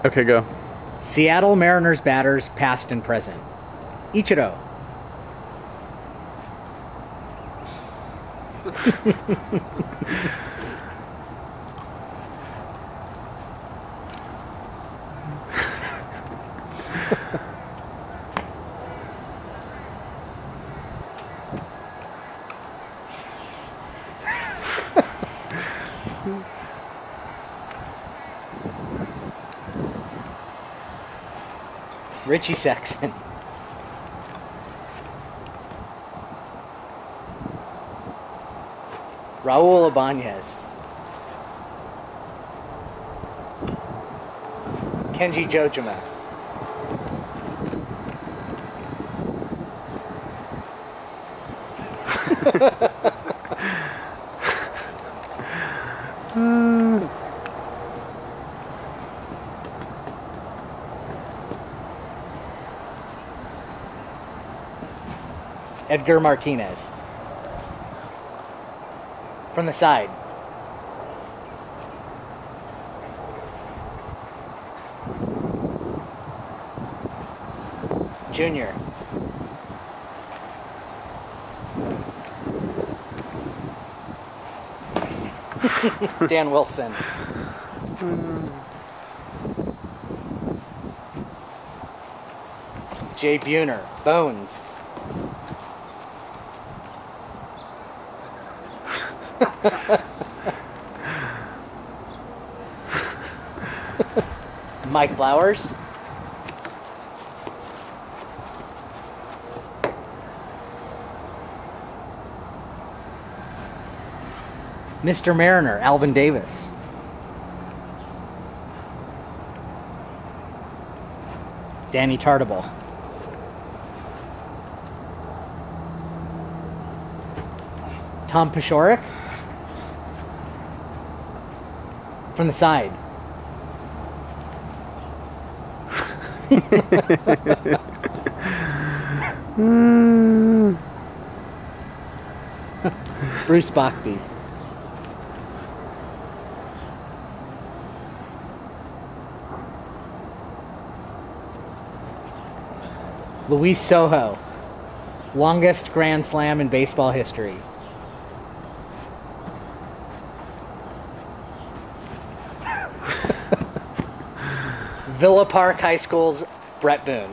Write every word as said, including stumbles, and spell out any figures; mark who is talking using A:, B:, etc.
A: Okay, go.
B: Seattle Mariners batters, past and present. Ichiro. Richie Sexson. Raul Ibanez. Kenji Jojima. Edgar Martinez. From the side. Junior. Dan Wilson. Jay Buhner. Bones. Mike Flowers. Mister Mariner, Alvin Davis. Danny Tartabull. Tom Paciorek. From the side. Bruce Bochy. Luis Sojo. Longest Grand Slam in baseball history. Villa Park High School's Brett Boone.